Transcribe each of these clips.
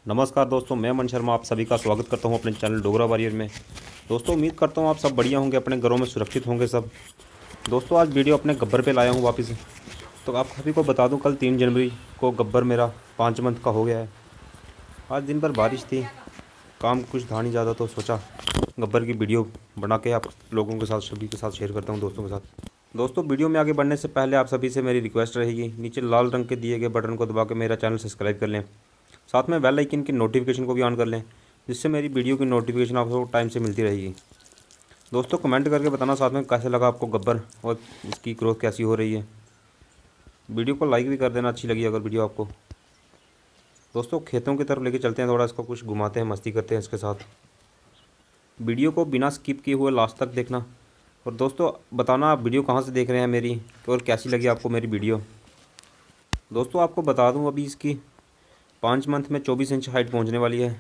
नमस्कार दोस्तों, मैं मन शर्मा आप सभी का स्वागत करता हूं अपने चैनल डोगरा वॉरियर में। दोस्तों उम्मीद करता हूं आप सब बढ़िया होंगे, अपने घरों में सुरक्षित होंगे सब। दोस्तों आज वीडियो अपने गब्बर पे लाया हूं वापस। तो आप सभी को बता दूं, कल 3 जनवरी को गब्बर मेरा 5 मंथ का हो गया है। आज दिन भर बारिश थी, काम कुछ था नहीं ज़्यादा, तो सोचा गब्बर की वीडियो बना के आप लोगों के साथ, सभी के साथ शेयर करता हूँ, दोस्तों के साथ। दोस्तों वीडियो में आगे बढ़ने से पहले आप सभी से मेरी रिक्वेस्ट रहेगी, नीचे लाल रंग के दिए गए बटन को दबा के मेरा चैनल सब्सक्राइब कर लें। साथ में बेल आइकन की नोटिफिकेशन को भी ऑन कर लें, जिससे मेरी वीडियो की नोटिफिकेशन आपको टाइम से मिलती रहेगी। दोस्तों कमेंट करके बताना साथ में कैसे लगा आपको गब्बर और इसकी ग्रोथ कैसी हो रही है। वीडियो को लाइक भी कर देना अच्छी लगी अगर वीडियो आपको। दोस्तों खेतों की तरफ लेके चलते हैं, थोड़ा इसको कुछ घुमाते हैं, मस्ती करते हैं इसके साथ। वीडियो को बिना स्किप किए हुए लास्ट तक देखना। और दोस्तों बताना आप वीडियो कहाँ से देख रहे हैं मेरी, और कैसी लगी आपको मेरी वीडियो। दोस्तों आपको बता दूँ, अभी इसकी 5 मंथ में 24 इंच हाइट पहुंचने वाली है।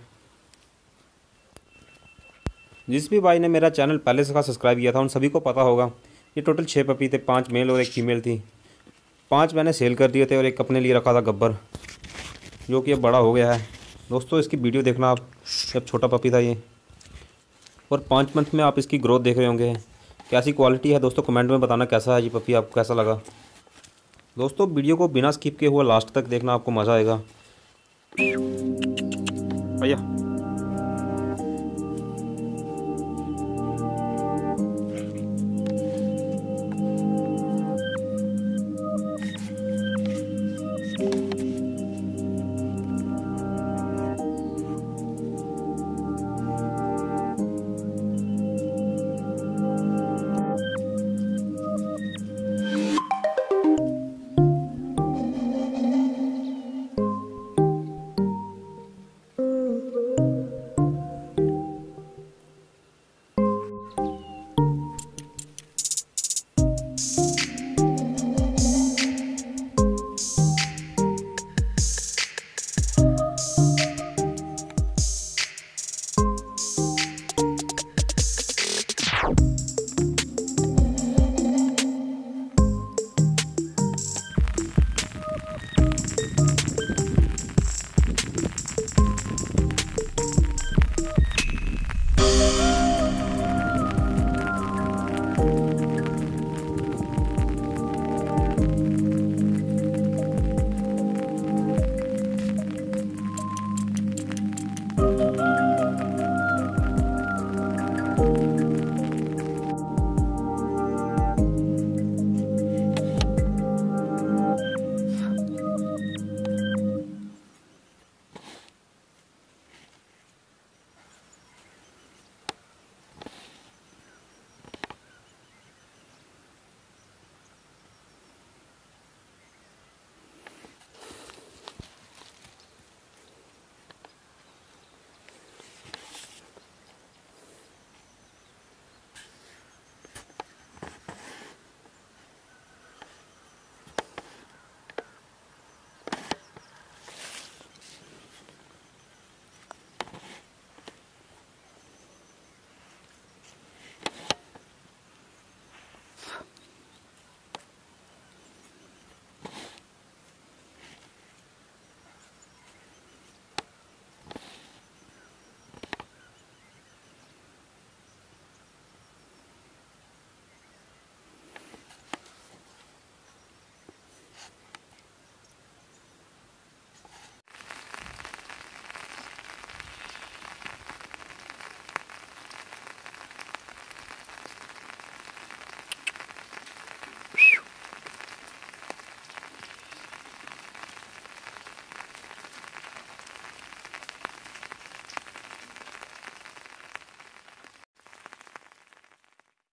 जिस भी भाई ने मेरा चैनल पहले से सब्सक्राइब किया था उन सभी को पता होगा, ये टोटल 6 पपी थे, 5 मेल और 1 फीमेल थी। 5 मैंने सेल कर दिए थे और एक अपने लिए रखा था गब्बर, जो कि अब बड़ा हो गया है। दोस्तों इसकी वीडियो देखना आप, जब छोटा पपी था ये, और 5 मंथ में आप इसकी ग्रोथ देख रहे होंगे। कैसी क्वालिटी है दोस्तों कमेंट में बताना, कैसा है ये पपी, आपको कैसा लगा। दोस्तों वीडियो को बिना स्किप किए हुए लास्ट तक देखना, आपको मज़ा आएगा। भैया